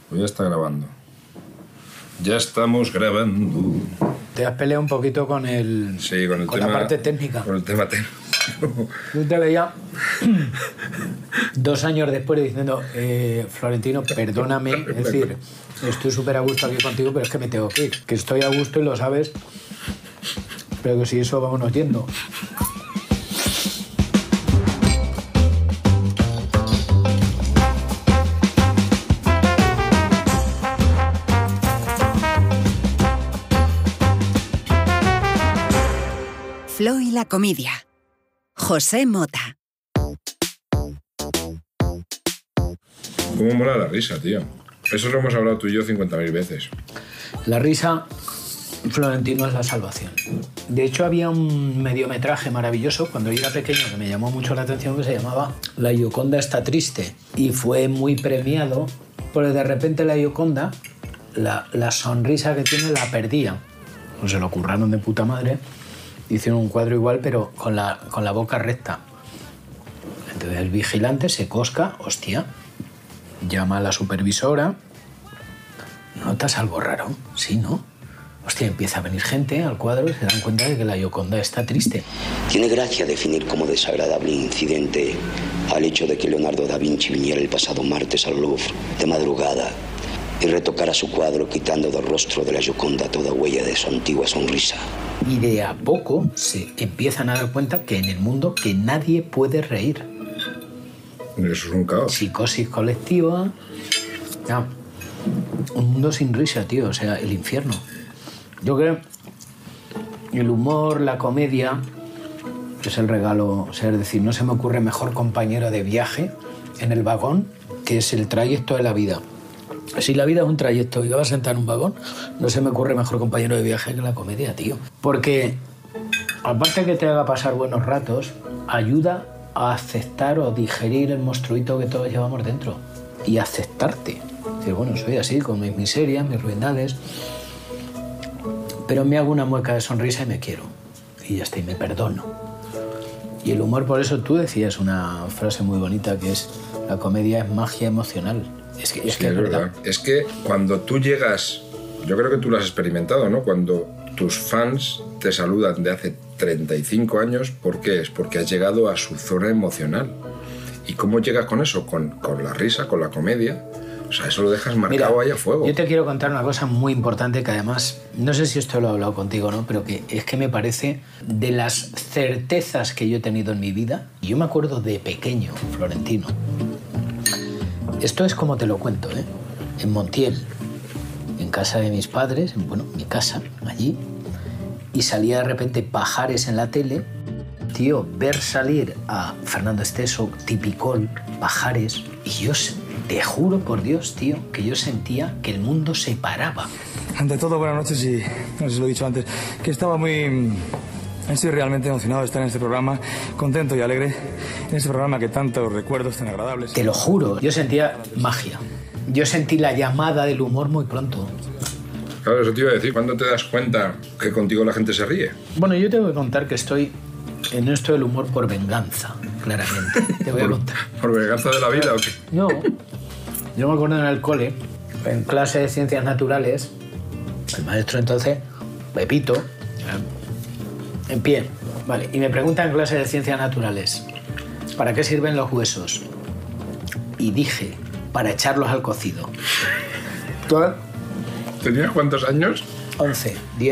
Pues ya está grabando. Ya estamos grabando. Te has peleado un poquito con el... Sí, con tema, la parte técnica. Con el tema técnico. Yo te veía 2 años después diciendo, Florentino, perdóname, es decir, estoy súper a gusto aquí contigo, pero es que me tengo que ir. Que estoy a gusto y lo sabes, pero que si eso vámonos yendo. Flo y la comedia. José Mota. ¿Cómo mola la risa, tío? Eso lo hemos hablado tú y yo 50.000 veces. La risa, Florentino, es la salvación. De hecho, había un mediometraje maravilloso cuando yo era pequeño que me llamó mucho la atención, que se llamaba La Gioconda está triste. Y fue muy premiado porque de repente la Gioconda, la sonrisa que tiene la perdía. Pues se lo curraron de puta madre. Hicieron un cuadro igual, pero con la boca recta. Entonces el vigilante se cosca, hostia, llama a la supervisora. ¿Notas algo raro? Sí, ¿no? Hostia, empieza a venir gente al cuadro y se dan cuenta de que la Gioconda está triste. Tiene gracia definir como desagradable incidente al hecho de que Leonardo da Vinci viniera el pasado martes al Louvre de madrugada y retocara su cuadro quitando del rostro de la Gioconda toda huella de su antigua sonrisa. Y de a poco se empiezan a dar cuenta que en el mundo que nadie puede reír. Eso es un caos. Psicosis colectiva. No. Un mundo sin risa, tío. O sea, el infierno. Yo creo el humor, la comedia, es el regalo. O sea, es decir, no se me ocurre mejor compañero de viaje en el vagón que es el trayecto de la vida. Si la vida es un trayecto y vas a sentar en un vagón, no se me ocurre mejor compañero de viaje que la comedia, tío. Porque, aparte de que te haga pasar buenos ratos, ayuda a aceptar o digerir el monstruito que todos llevamos dentro. Y aceptarte. Decir, bueno, soy así, con mis miserias, mis ruindades, pero me hago una mueca de sonrisa y me quiero. Y ya está, y me perdono. Y el humor, por eso tú decías una frase muy bonita que es: la comedia es magia emocional. Es que es verdad. Es que cuando tú llegas, yo creo que tú lo has experimentado, ¿no? Cuando tus fans te saludan de hace 35 años, ¿por qué? Es porque has llegado a su zona emocional. ¿Y cómo llegas con eso? Con la risa, con la comedia. O sea, eso lo dejas marcado ahí a fuego. Yo te quiero contar una cosa muy importante que además, no sé si esto lo he hablado contigo, ¿no? Pero que es que me parece de las certezas que yo he tenido en mi vida. Yo me acuerdo de pequeño, Florentino. Esto es como te lo cuento, ¿eh? En Montiel, en casa de mis padres, bueno, mi casa, allí, y salía de repente Pajares en la tele, tío, ver salir a Fernando Esteso, Tipicol, Pajares, y yo te juro por Dios, tío, que yo sentía que el mundo se paraba. Ante todo, buenas noches y, no sé si lo he dicho antes, que estoy realmente emocionado de estar en este programa, contento y alegre, en este programa que tantos recuerdos tan agradables. Te lo juro, yo sentía magia. Yo sentí la llamada del humor muy pronto. Claro, eso te iba a decir. ¿Cuándo te das cuenta que contigo la gente se ríe? Bueno, yo te voy a contar que estoy en esto del humor por venganza, claramente. Te voy a contar. ¿Por venganza de la vida o qué? No. Yo me acuerdo en el cole, en clase de ciencias naturales, el maestro entonces, Pepito, en pie, vale, y me pregunta en clase de ciencias naturales, ¿para qué sirven los huesos? Y dije, para echarlos al cocido. ¿Tú tenías cuántos años? 11.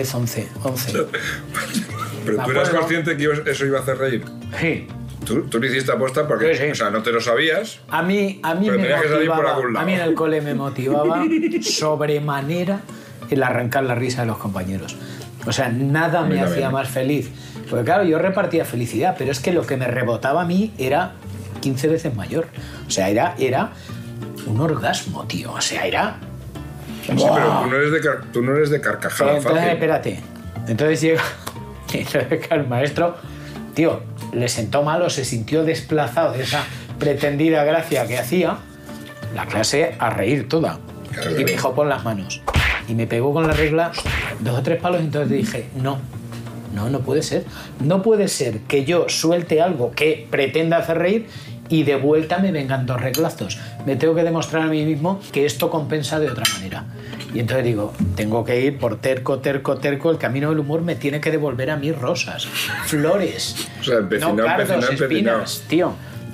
¿Pero tú eras consciente que eso iba a hacer reír? Sí. ¿Tú lo hiciste aposta porque, sí. O sea, no te lo sabías? A mí pero me que salir por motivaba, algún lado. a mí en el cole me motivaba sobremanera el arrancar la risa de los compañeros. O sea, nada me hacía más feliz. Porque claro, yo repartía felicidad, pero es que lo que me rebotaba a mí era 15 veces mayor. O sea, era un orgasmo, tío. O sea, era... Sí, pero tú no eres de carcajada entonces, fácil. Espérate. Entonces llega el maestro, tío, le sentó mal o se sintió desplazado de esa pretendida gracia que hacía, la clase a reír toda. Claro. Y me dijo, pon las manos. Y me pegó con la regla 2 o 3 palos y entonces dije, no puede ser. No puede ser que yo suelte algo que pretenda hacer reír y de vuelta me vengan 2 reglazos. Me tengo que demostrar a mí mismo que esto compensa de otra manera. Y entonces digo, tengo que ir por terco, el camino del humor me tiene que devolver a mí rosas, flores, O sea, no cardos, espinas, tío.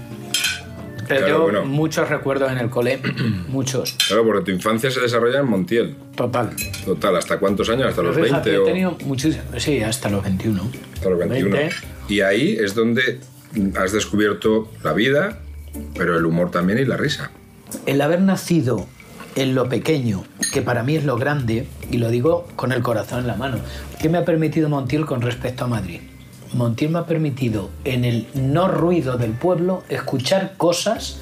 Pero Claro, tengo muchos recuerdos en el cole, muchos. Claro, porque tu infancia se desarrolla en Montiel. Total. Total, ¿hasta cuántos años? ¿Hasta los Pero fíjate, 20? he tenido muchísimos, sí, hasta los 21. Hasta los 21. 20. Y ahí es donde has descubierto la vida, pero el humor también y la risa. El haber nacido en lo pequeño, que para mí es lo grande, y lo digo con el corazón en la mano, ¿qué me ha permitido Montiel con respecto a Madrid? Montiel me ha permitido, en el no ruido del pueblo, escuchar cosas,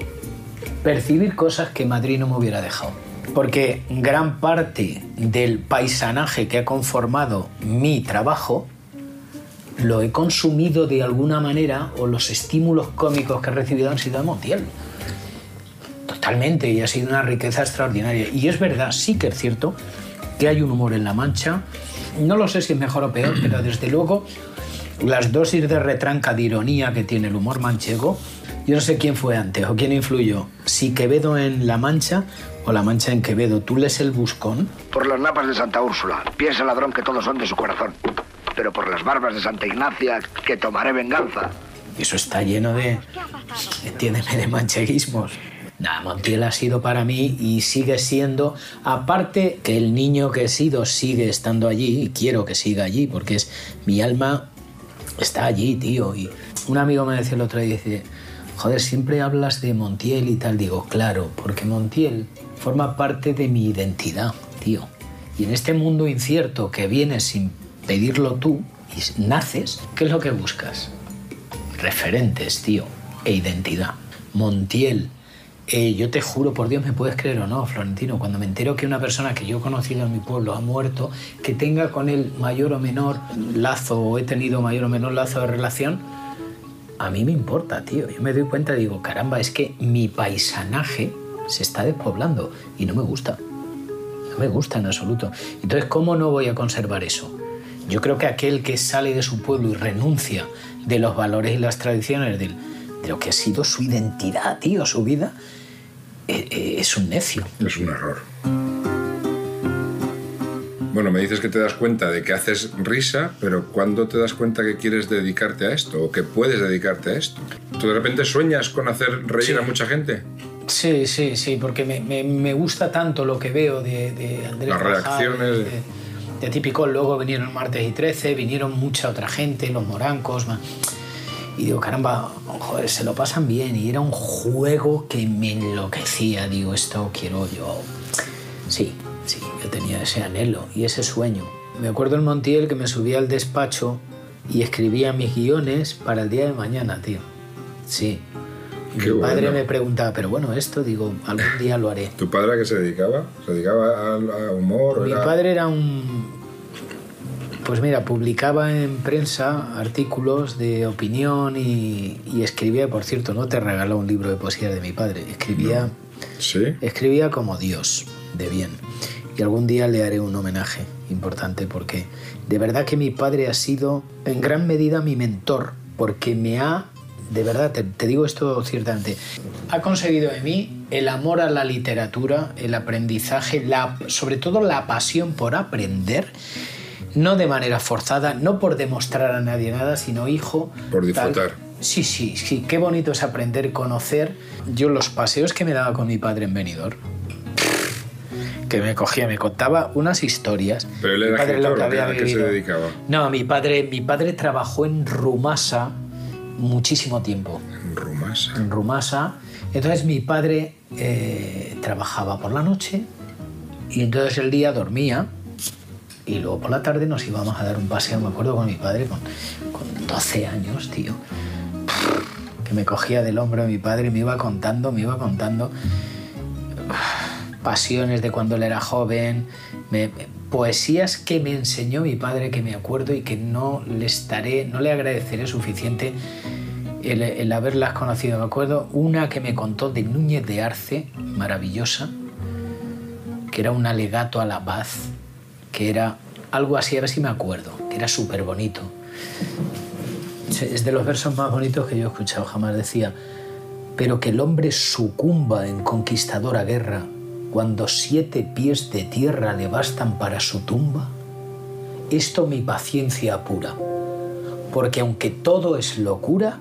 percibir cosas que Madrid no me hubiera dejado. Porque gran parte del paisanaje que ha conformado mi trabajo lo he consumido de alguna manera, o los estímulos cómicos que he recibido han sido de Montiel. Totalmente, y ha sido una riqueza extraordinaria. Y es verdad, sí que es cierto que hay un humor en La Mancha. No lo sé si es mejor o peor, pero desde luego las dosis de retranca, de ironía que tiene el humor manchego, yo no sé quién fue antes o quién influyó. Si Quevedo en La Mancha o La Mancha en Quevedo. Tú lees El Buscón. Por las napas de Santa Úrsula, piensa el ladrón que todos son de su corazón. Pero por las barbas de Santa Ignacia, que tomaré venganza. Eso está lleno de, entiéndeme, de mancheguismos. Nada, Montiel ha sido para mí y sigue siendo, aparte que el niño que he sido sigue estando allí, y quiero que siga allí, porque es mi alma está allí, tío. Y un amigo me decía el otro día, dice, joder, siempre hablas de Montiel y tal. Digo, claro, porque Montiel forma parte de mi identidad, tío. Y en este mundo incierto que vienes sin pedirlo tú y naces, ¿qué es lo que buscas? Referentes, tío, e identidad. Montiel. Yo te juro, por Dios, me puedes creer o no, Florentino, cuando me entero que una persona que yo he conocido en mi pueblo ha muerto, que tenga con él mayor o menor lazo, o he tenido mayor o menor lazo de relación, a mí me importa, tío. Yo me doy cuenta y digo, caramba, es que mi paisanaje se está despoblando y no me gusta. No me gusta en absoluto. Entonces, ¿cómo no voy a conservar eso? Yo creo que aquel que sale de su pueblo y renuncia de los valores y las tradiciones de lo que ha sido su identidad, tío, su vida, es un necio. Es un error. Bueno, me dices que te das cuenta de que haces risa, pero ¿cuándo te das cuenta que quieres dedicarte a esto o que puedes dedicarte a esto? ¿Tú de repente sueñas con hacer reír a mucha gente? Sí, porque me gusta tanto lo que veo de Andrés Las reacciones. De típico. Luego vinieron Martes y 13, vinieron mucha otra gente, los morancos. Y digo, caramba, joder, se lo pasan bien. Y era un juego que me enloquecía. Digo, esto quiero yo. Sí, yo tenía ese anhelo y ese sueño. Me acuerdo en Montiel que me subía al despacho y escribía mis guiones para el día de mañana, tío. Sí. Y mi padre me preguntaba, pero bueno, esto, digo, algún día lo haré. ¿Tu padre a qué se dedicaba? ¿Se dedicaba a humor? Mi padre era un... Pues mira, publicaba en prensa artículos de opinión y escribía, por cierto, no te regaló un libro de poesía de mi padre, escribía, no. ¿Sí? Escribía como Dios, de bien. Y algún día le haré un homenaje importante porque de verdad que mi padre ha sido en gran medida mi mentor, porque me ha, de verdad, te digo esto ciertamente, ha conseguido de mí el amor a la literatura, el aprendizaje, sobre todo la pasión por aprender. No de manera forzada, no por demostrar a nadie nada, sino, hijo... Por disfrutar. Sí, qué bonito es aprender, conocer. Yo los paseos que me daba con mi padre en Benidorm, que me cogía, me contaba unas historias. ¿Pero él era escritor? ¿A qué se dedicaba? No, mi padre trabajó en Rumasa muchísimo tiempo. ¿En Rumasa? En Rumasa. Entonces mi padre trabajaba por la noche y entonces el día dormía. Y luego por la tarde nos íbamos a dar un paseo, me acuerdo, con mi padre, con 12 años, tío. Que me cogía del hombro mi padre y me iba contando pasiones de cuando él era joven, poesías que me enseñó mi padre, que me acuerdo y que no le agradeceré suficiente el haberlas conocido. Me acuerdo una que me contó de Núñez de Arce, maravillosa, que era un alegato a la paz, que era algo así, a ver si me acuerdo, que era súper bonito. Es de los versos más bonitos que yo he escuchado jamás. Decía, pero que el hombre sucumba en conquistadora guerra cuando 7 pies de tierra le bastan para su tumba, esto mi paciencia apura, porque aunque todo es locura,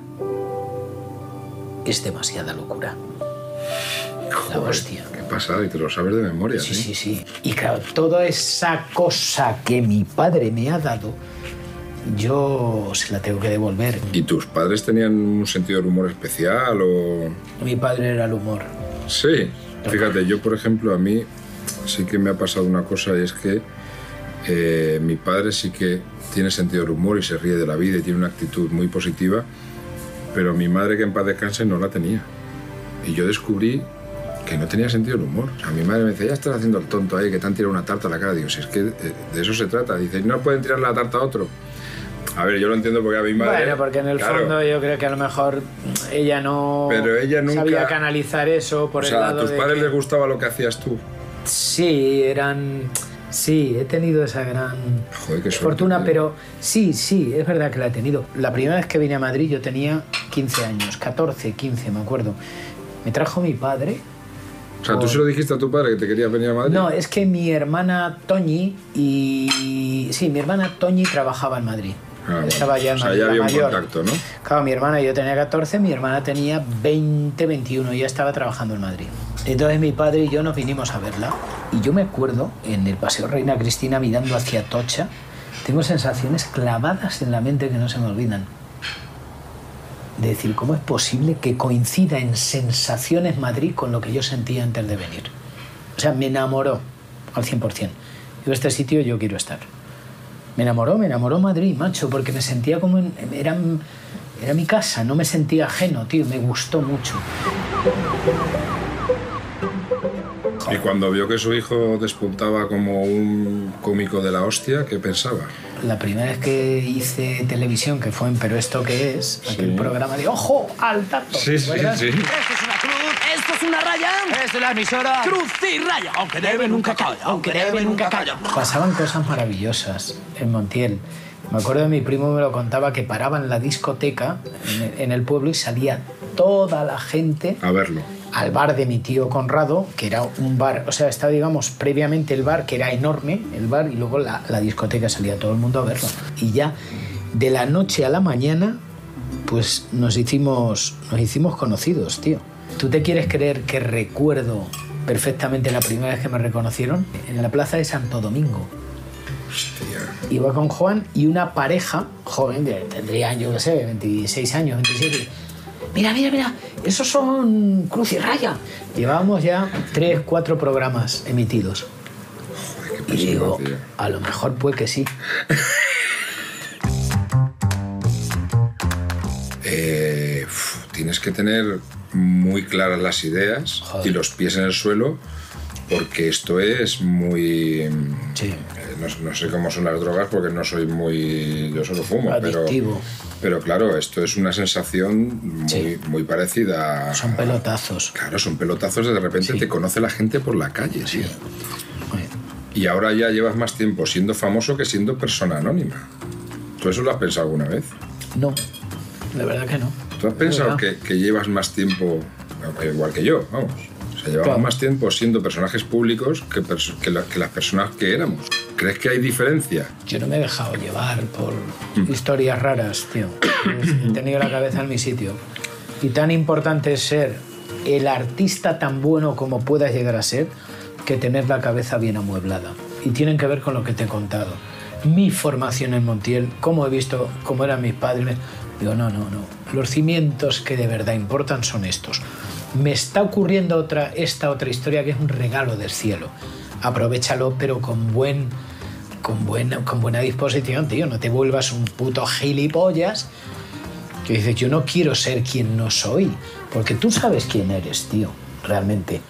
es demasiada locura. La hostia. Qué pasada, y te lo sabes de memoria. Sí, sí, sí. Y claro, toda esa cosa que mi padre me ha dado, yo se la tengo que devolver. ¿Y tus padres tenían un sentido del humor especial o...? Mi padre era el humor. Sí. Fíjate, yo, por ejemplo, a mí sí que me ha pasado una cosa, y es que mi padre sí que tiene sentido del humor y se ríe de la vida y tiene una actitud muy positiva, pero mi madre, que en paz descanse, no la tenía. Y yo descubrí que no tenía sentido del humor. O sea, mi madre me decía, ya estás haciendo el tonto ahí, que te han tirado una tarta a la cara. Digo, si es que de eso se trata. Dice, no pueden tirar la tarta a otro. A ver, yo lo entiendo porque a mi madre... Bueno, porque en el fondo yo creo que a lo mejor ella no pero ella nunca sabía canalizar eso por el lado de... O sea, ¿a tus padres les gustaba lo que hacías tú? Sí, Sí, he tenido esa gran fortuna, pero sí, es verdad que la he tenido. La primera vez que vine a Madrid yo tenía 15 años, 14, 15, me acuerdo. Me trajo mi padre... O sea, ¿tú se lo dijiste a tu padre que te querías venir a Madrid? No, es que mi hermana Toñi mi hermana Toñi trabajaba en Madrid. Estaba ya en Madrid, ya había un mayor. contacto, ¿no? Claro, mi hermana, yo tenía 14, mi hermana tenía 20, 21, ya estaba trabajando en Madrid. Entonces mi padre y yo nos vinimos a verla. Y yo me acuerdo, en el Paseo Reina Cristina, mirando hacia Atocha, tengo sensaciones clavadas en la mente que no se me olvidan. De decir, ¿cómo es posible que coincida en sensaciones Madrid con lo que yo sentía antes de venir? O sea, me enamoró al 100%. Yo, este sitio yo quiero estar. Me enamoró Madrid, macho, porque me sentía como... Era mi casa, no me sentía ajeno, tío, me gustó mucho. Y cuando vio que su hijo despuntaba como un cómico de la hostia, ¿qué pensaba? La primera vez que hice televisión, que fue en Pero ¿esto qué es? Aquel programa de ¡ojo al dato! Sí. Esto es una cruz, esto es una raya, esto es la emisora Cruz y Raya, aunque debe nunca calla, aunque debe nunca calla. Pasaban cosas maravillosas en Montiel. Me acuerdo de mi primo, me lo contaba, que paraban la discoteca en el pueblo y salía toda la gente a verlo. Al bar de mi tío Conrado, que era un bar, o sea, estaba, digamos, previamente el bar, que era enorme, el bar, y luego la discoteca, salía todo el mundo a verlo. Y ya de la noche a la mañana, pues nos hicimos conocidos, tío. ¿Tú te quieres creer que recuerdo perfectamente la primera vez que me reconocieron? En la plaza de Santo Domingo. Hostia. Iba con Juan y una pareja joven, tendrían, yo qué sé, 26 años, 27. Mira, esos son Cruz y Raya. Llevábamos ya 3, 4 programas emitidos. Joder, qué y digo, tío. A lo mejor puede que sí. Tienes que tener muy claras las ideas. Joder. Y los pies en el suelo, porque esto es muy... Sí. No sé cómo son las drogas, porque no soy muy... Yo solo fumo, adictivo. Pero claro, esto es una sensación muy parecida. Son pelotazos. Claro, son pelotazos, de repente te conoce la gente por la calle, tío. Bueno. Y ahora ya llevas más tiempo siendo famoso que siendo persona anónima. ¿Tú eso lo has pensado alguna vez? No, de verdad que no. ¿Tú has pensado que llevas más tiempo, igual que yo, vamos? O sea, llevamos más tiempo siendo personajes públicos que las personas que éramos. ¿Crees que hay diferencia? Yo no me he dejado llevar por historias raras, tío. He tenido la cabeza en mi sitio. Y tan importante es ser el artista tan bueno como puedas llegar a ser, que tener la cabeza bien amueblada. Y tienen que ver con lo que te he contado. Mi formación en Montiel, cómo he visto cómo eran mis padres. Digo, no. Los cimientos que de verdad importan son estos. Me está ocurriendo esta otra historia que es un regalo del cielo. Aprovechalo, pero con buena disposición, tío. No te vuelvas un puto gilipollas que dices, yo no quiero ser quien no soy. Porque tú sabes quién eres, tío, realmente.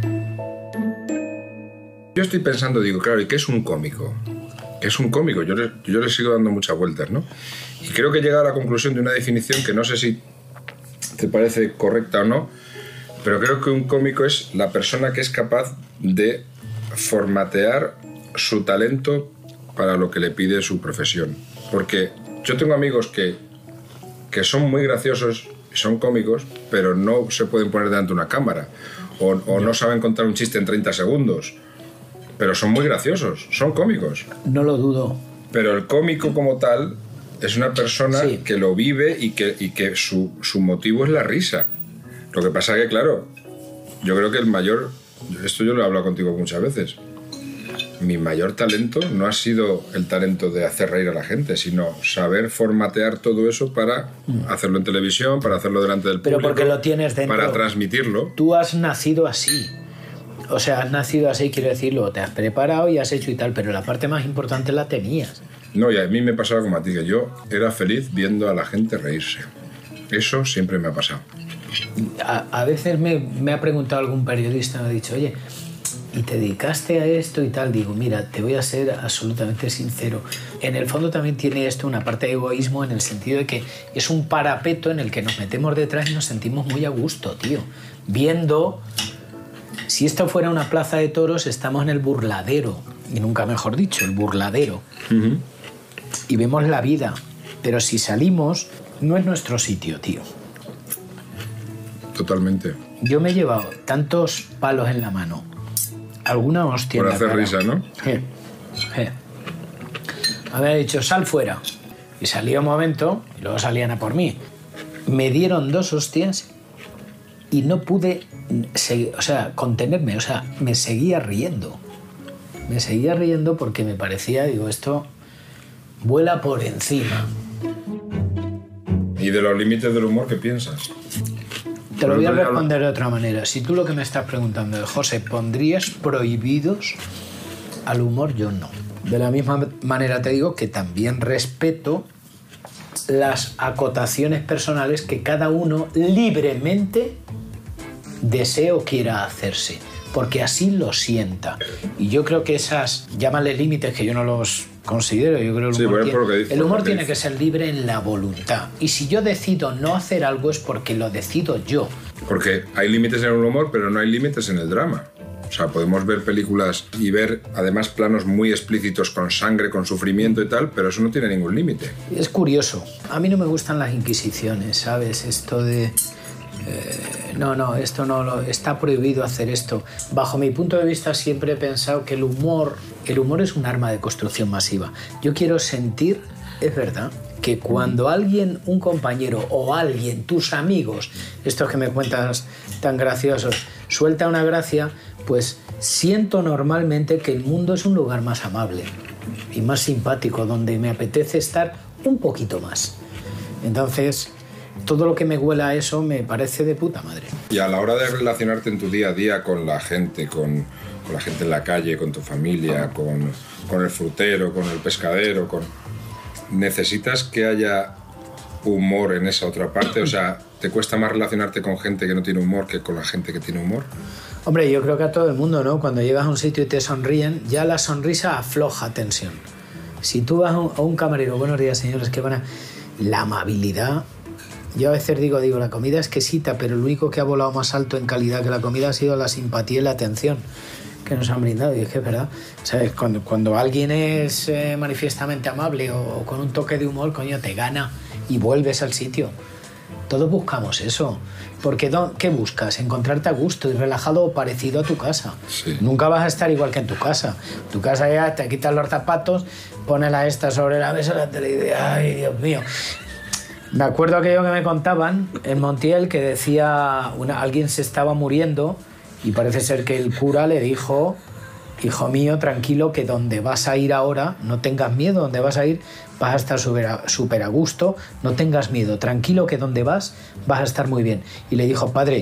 Yo estoy pensando, digo, claro, ¿y qué es un cómico? ¿Qué es un cómico? Yo le sigo dando muchas vueltas, ¿no? Y creo que he llegado a la conclusión de una definición que no sé si te parece correcta o no, pero creo que un cómico es la persona que es capaz de formatear su talento para lo que le pide su profesión. Porque yo tengo amigos que son muy graciosos, son cómicos, pero no se pueden poner delante de una cámara. O no saben contar un chiste en 30 segundos. Pero son muy graciosos, son cómicos. No lo dudo. Pero el cómico como tal es una persona que lo vive y que su motivo es la risa. Lo que pasa que, claro, yo creo que el mayor... Esto yo lo he hablado contigo muchas veces. Mi mayor talento no ha sido el talento de hacer reír a la gente, sino saber formatear todo eso para hacerlo en televisión, para hacerlo delante del público. Pero porque lo tienes dentro. Para transmitirlo. Tú has nacido así. O sea, has nacido así, quiero decirlo, te has preparado y has hecho y tal, pero la parte más importante la tenías. No, y a mí me pasaba como a ti, que yo era feliz viendo a la gente reírse. Eso siempre me ha pasado. A veces me ha preguntado algún periodista, me ha dicho, oye, ¿y te dedicaste a esto y tal? Digo, mira, te voy a ser absolutamente sincero. En el fondo también tiene esto una parte de egoísmo en el sentido de que es un parapeto en el que nos metemos detrás y nos sentimos muy a gusto, tío. Viendo... Si esto fuera una plaza de toros, estamos en el burladero, y nunca mejor dicho, el burladero. Y vemos la vida, pero si salimos, no es nuestro sitio, tío. Totalmente. Yo me he llevado tantos palos en la mano, alguna hostia por en la hacer cara. risa, ¿no? Había dicho, sal fuera. Y salía un momento, y luego salían a por mí. Me dieron 2 hostias y no pude contenerme, me seguía riendo. Me seguía riendo porque me parecía, digo, esto vuela por encima. ¿Y de los límites del humor qué piensas? Te lo voy a responder de otra manera. Si tú lo que me estás preguntando es, José, ¿pondrías prohibidos al humor? Yo no. De la misma manera te digo que también respeto las acotaciones personales que cada uno libremente desee o quiera hacerse, porque así lo sienta. Y yo creo que esas, llámale límites, que yo no los considero, yo creo que el humor tiene que ser libre en la voluntad. Y si yo decido no hacer algo es porque lo decido yo. Porque hay límites en el humor, pero no hay límites en el drama. O sea, podemos ver películas y ver además planos muy explícitos con sangre, con sufrimiento y tal, pero eso no tiene ningún límite. Es curioso. A mí no me gustan las inquisiciones, ¿sabes? Esto de... esto no está prohibido hacer esto. Bajo mi punto de vista siempre he pensado que el humor es un arma de construcción masiva. Yo quiero sentir, es verdad, que cuando alguien, un compañero o alguien, tus amigos, estos que me cuentas tan graciosos, suelta una gracia, pues siento normalmente que el mundo es un lugar más amable y más simpático, donde me apetece estar un poquito más. Entonces, todo lo que me huela a eso me parece de puta madre. Y a la hora de relacionarte en tu día a día con la gente, con la gente en la calle, con tu familia, con el frutero, con el pescadero, ¿necesitas que haya humor en esa otra parte? O sea, ¿te cuesta más relacionarte con gente que no tiene humor que con la gente que tiene humor? Hombre, yo creo que a todo el mundo, ¿no? Cuando llegas a un sitio y te sonríen, ya la sonrisa afloja tensión. Si tú vas a un camarero, buenos días, señores, qué buena... La amabilidad... Yo a veces digo, la comida es exquisita, pero lo único que ha volado más alto en calidad que la comida ha sido la simpatía y la atención que nos han brindado. Y es que es verdad, ¿sabes? Cuando alguien es manifiestamente amable o con un toque de humor, coño, te gana y vuelves al sitio. Todos buscamos eso. Porque ¿qué buscas? Encontrarte a gusto y relajado o parecido a tu casa. Sí. Nunca vas a estar igual que en tu casa. Tu casa ya te quitas los zapatos, pones la esta sobre la mesa, la tele y dices, ay, Dios mío. Me acuerdo aquello que me contaban en Montiel, que decía, alguien se estaba muriendo y parece ser que el cura le dijo, hijo mío, tranquilo, que donde vas a ir ahora, no tengas miedo, donde vas a ir vas a estar súper a gusto, no tengas miedo, tranquilo, que donde vas a estar muy bien. Y le dijo, padre,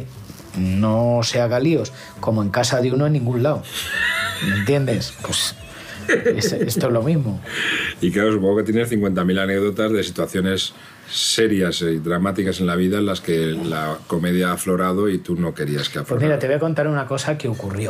no se haga líos, como en casa de uno en ningún lado. ¿Me entiendes? Pues esto es lo mismo. Y claro, supongo que tienes 50.000 anécdotas de situaciones serias y dramáticas en la vida en las que la comedia ha aflorado y tú no querías que aflorara. Pues mira, te voy a contar una cosa que ocurrió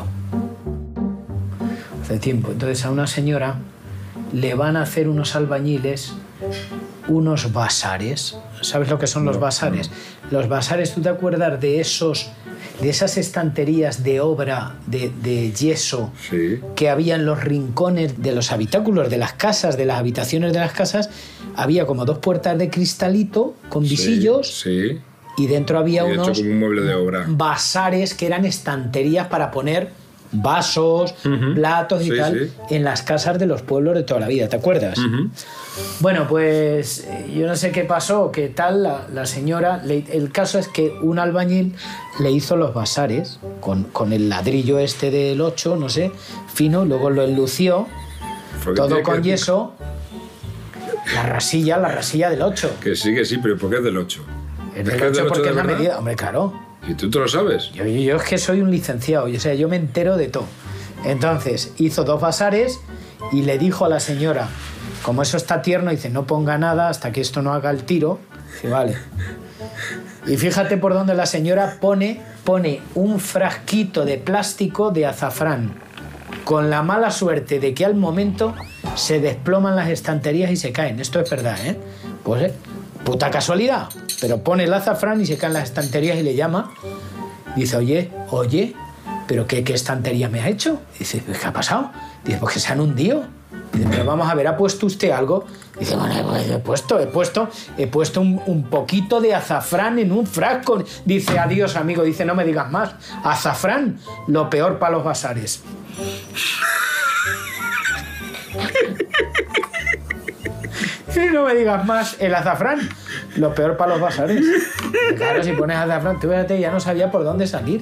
hace tiempo. Entonces a una señora le van a hacer unos albañiles unos basares. ¿Sabes lo que son los basares? No. Los basares, ¿tú te acuerdas de esas estanterías de obra de yeso que había en los rincones de los habitáculos de las casas, de las habitaciones de las casas? Había como 2 puertas de cristalito con visillos y dentro había Y hecho unos como un mueble de obra. vasares que eran estanterías para poner vasos, platos y Sí, tal, sí. en las casas de los pueblos de toda la vida, ¿te acuerdas? Bueno, pues yo no sé qué pasó, qué tal, la señora, el caso es que un albañil le hizo los vasares con el ladrillo este del 8, no sé, fino, luego lo enlució, Fue que todo tiene con que- yeso, la rasilla del 8. Que sí, pero ¿por qué es del 8? Es que del es 8 del porque de es la verdad. medida, hombre, claro. ¿Y tú te lo sabes? Yo es que soy un licenciado, o sea, yo me entero de todo. Entonces, hizo 2 vasares y le dijo a la señora, como eso está tierno, dice, no ponga nada hasta que esto no haga el tiro. Dice, vale. Y fíjate por dónde la señora pone un frasquito de plástico de azafrán, con la mala suerte de que al momento se desploman las estanterías y se caen. Esto es verdad, ¿eh? Pues puta casualidad. Pero pone el azafrán y se caen las estanterías y le llama. Dice, oye, ¿pero qué estantería me ha hecho? Dice, ¿qué ha pasado? Dice, pues que se han hundido. Dice, pero vamos a ver, ¿ha puesto usted algo? Dice, bueno, he puesto un poquito de azafrán en un frasco. Dice, adiós, amigo. Dice, no me digas más. Azafrán, lo peor para los vasares. Y no me digas más, el azafrán, lo peor para los vasares. Claro, si pones azafrán, tú fíjate, ya no sabía por dónde salir.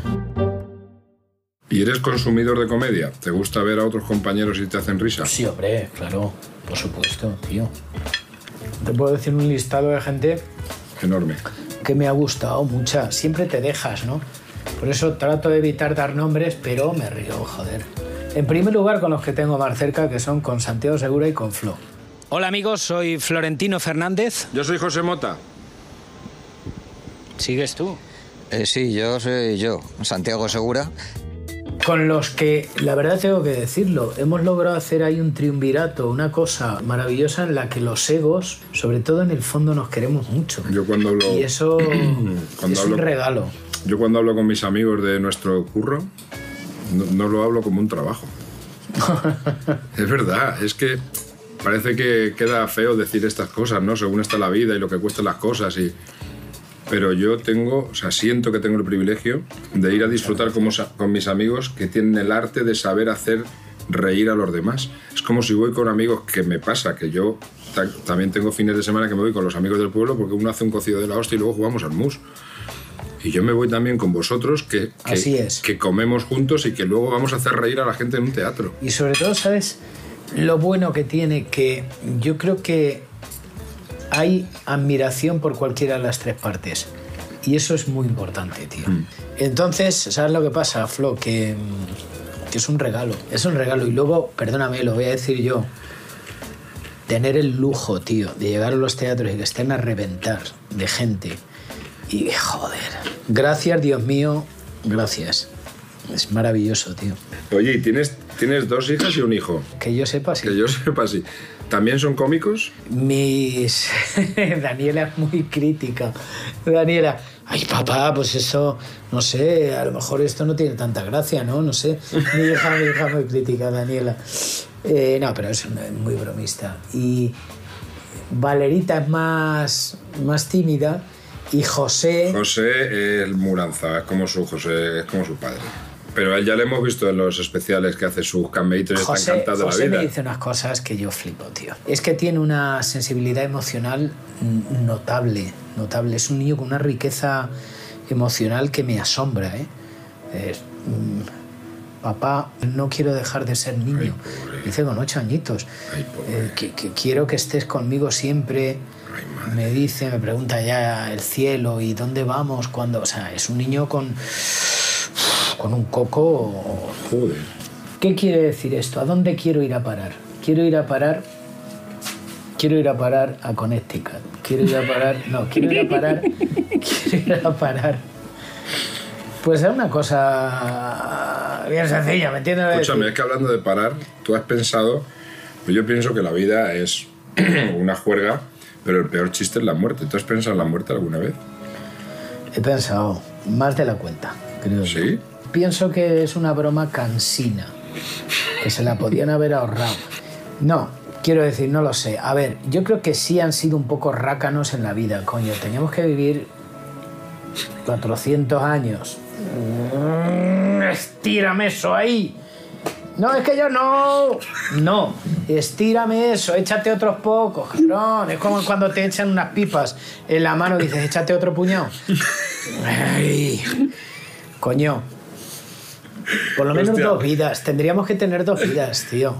¿Y eres consumidor de comedia? ¿Te gusta ver a otros compañeros y te hacen risa? Sí, hombre, claro, por supuesto, tío. Te puedo decir un listado de gente Enorme. que me ha gustado mucha. Siempre te dejas, ¿no? Por eso trato de evitar dar nombres, pero me río, joder. En primer lugar, con los que tengo más cerca, que son con Santiago Segura y con Flo. Hola amigos, soy Florentino Fernández. Yo soy José Mota. ¿Sigues tú? Sí, yo soy yo, Santiago Segura. Con los que, la verdad tengo que decirlo, hemos logrado hacer ahí un triunvirato, una cosa maravillosa en la que los egos, sobre todo en el fondo, nos queremos mucho. Yo cuando hablo... Y eso es un regalo. Yo cuando hablo con mis amigos de nuestro curro, no lo hablo como un trabajo. Es verdad, es que parece que queda feo decir estas cosas, ¿no? Según está la vida y lo que cuestan las cosas y... Pero yo siento que tengo el privilegio de ir a disfrutar con mis amigos que tienen el arte de saber hacer reír a los demás. Es como si voy con amigos, que me pasa, que yo también tengo fines de semana que me voy con los amigos del pueblo porque uno hace un cocido de la hostia y luego jugamos al mus. Y yo me voy también con vosotros que comemos juntos y que luego vamos a hacer reír a la gente en un teatro. Y sobre todo, ¿sabes? Lo bueno que tiene, que yo creo que hay admiración por cualquiera de las 3 partes. Y eso es muy importante, tío. Entonces, ¿sabes lo que pasa, Flo? Que es un regalo. Es un regalo. Y luego, perdóname, lo voy a decir yo. Tener el lujo, tío, de llegar a los teatros y que estén a reventar de gente. Y, joder. Gracias, Dios mío. Gracias. Es maravilloso, tío. Oye, ¿y tienes 2 hijas y un hijo? Que yo sepa, sí. Que yo sepa, sí. ¿También son cómicos? Daniela es muy crítica. Daniela, ay papá, pues eso, no sé, a lo mejor esto no tiene tanta gracia, ¿no? No sé. Mi hija muy crítica, Daniela. No, pero es muy bromista. Y Valerita es más tímida. Y José... José es Muranza, es como su padre. Pero a él ya le hemos visto en los especiales que hace sus cameitos y está encantado de la José vida. me dice unas cosas que yo flipo, tío. Es que tiene una sensibilidad emocional notable. Es un niño con una riqueza emocional que me asombra, ¿eh? Papá, no quiero dejar de ser niño. Dice con 8 añitos. Que quiero que estés conmigo siempre. Me dice, me pregunta ya el cielo y dónde vamos, cuándo. O sea, es un niño con un coco. Joder. ¿Qué quiere decir esto? ¿A dónde quiero ir a parar? Quiero ir a parar a Connecticut. Quiero ir a parar. Pues es una cosa bien sencilla, ¿me entiendes? Escúchame, es que hablando de parar, tú has pensado, pues yo pienso que la vida es una juerga, pero el peor chiste es la muerte. ¿Tú has pensado en la muerte alguna vez? He pensado, más de la cuenta, creo. ¿Sí? Pienso que es una broma cansina, que se la podían haber ahorrado. No, quiero decir, no lo sé. A ver, yo creo que sí han sido un poco rácanos en la vida, coño. Teníamos que vivir 400 años. Estírame eso ahí. No, es que yo no. No, estírame eso, échate otros pocos, cabrón. Es como cuando te echan unas pipas en la mano y dices, échate otro puñado. Ay, coño. Por lo menos Hostia. 2 vidas. Tendríamos que tener 2 vidas, tío.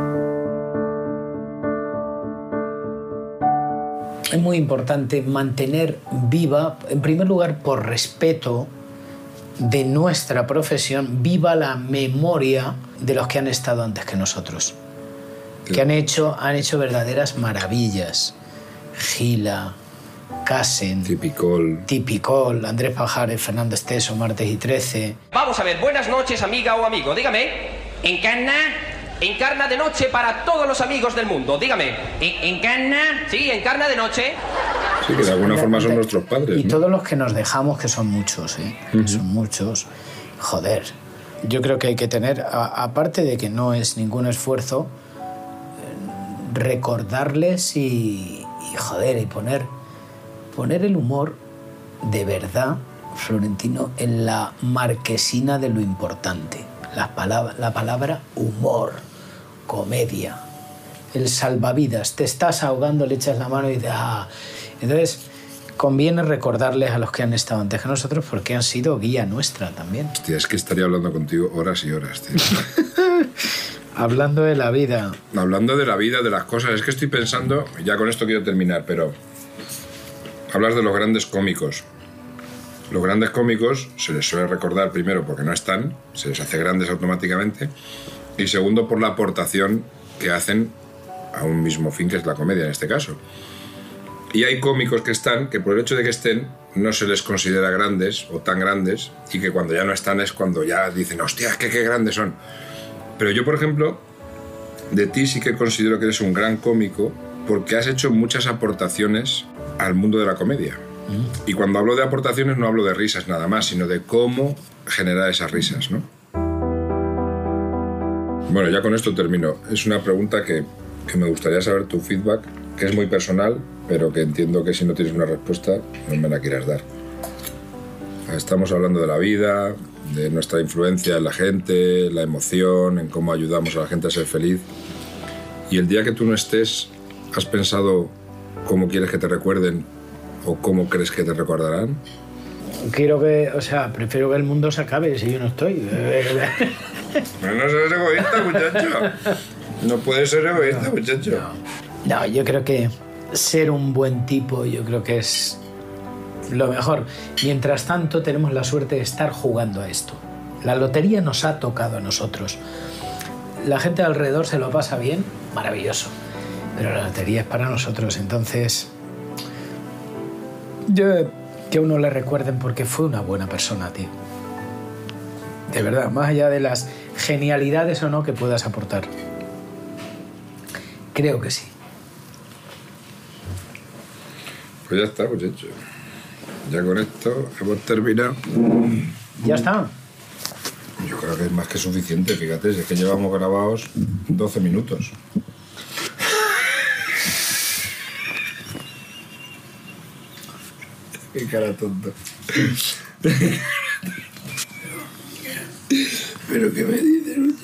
Es muy importante mantener viva, en primer lugar, por respeto de nuestra profesión, viva la memoria de los que han estado antes que nosotros. Que han hecho verdaderas maravillas. Gila, Casen, Tipicol, Andrés Pajares, Fernando Esteso, Martes y 13. Vamos a ver, buenas noches, amiga o amigo. Dígame, encarna de noche para todos los amigos del mundo. Dígame, ¿encarna? Sí, encarna de noche. Sí, que de alguna forma son nuestros padres, Y ¿no? todos los que nos dejamos, que son muchos, ¿eh? Son muchos. Joder, yo creo que hay que tener, aparte de que no es ningún esfuerzo, recordarles y joder, y poner el humor de verdad, Florentino, en la marquesina de lo importante. La palabra humor, comedia, el salvavidas. Te estás ahogando, le echas la mano y dices, ah. Entonces, conviene recordarles a los que han estado antes que nosotros porque han sido guía nuestra también. Hostia, es que estaría hablando contigo horas y horas, tío. Hablando de la vida. Hablando de la vida, de las cosas. Es que estoy pensando, ya con esto quiero terminar, pero hablas de los grandes cómicos. Los grandes cómicos se les suele recordar primero porque no están, se les hace grandes automáticamente, y segundo por la aportación que hacen a un mismo fin, que es la comedia en este caso. Y hay cómicos que están, que por el hecho de que estén, no se les considera grandes o tan grandes, y que cuando ya no están es cuando ya dicen, hostia, es que qué grandes son. Pero yo, por ejemplo, de ti sí que considero que eres un gran cómico porque has hecho muchas aportaciones al mundo de la comedia. Y cuando hablo de aportaciones no hablo de risas nada más, sino de cómo generar esas risas, ¿no? Bueno, ya con esto termino. Es una pregunta que me gustaría saber tu feedback, que es muy personal, pero que entiendo que si no tienes una respuesta no me la quieras dar. Estamos hablando de la vida, de nuestra influencia en la gente, la emoción, en cómo ayudamos a la gente a ser feliz. Y el día que tú no estés, ¿has pensado cómo quieres que te recuerden o cómo crees que te recordarán? Prefiero que el mundo se acabe si yo no estoy. Pero no seas egoísta, muchacho. No puedes ser egoísta, muchacho. No, yo creo que ser un buen tipo, yo creo que es lo mejor. Mientras tanto, tenemos la suerte de estar jugando a esto. La lotería nos ha tocado a nosotros. La gente alrededor se lo pasa bien, maravilloso. Pero la lotería es para nosotros, entonces que a uno le recuerden porque fue una buena persona, tío. De verdad, más allá de las genialidades o no que puedas aportar. Creo que sí. Pues ya está, muchacho. Ya con esto hemos terminado. Ya está. Yo creo que es más que suficiente, fíjate, si es que llevamos grabados 12 minutos. Qué cara tonta. ¿Pero qué me dices?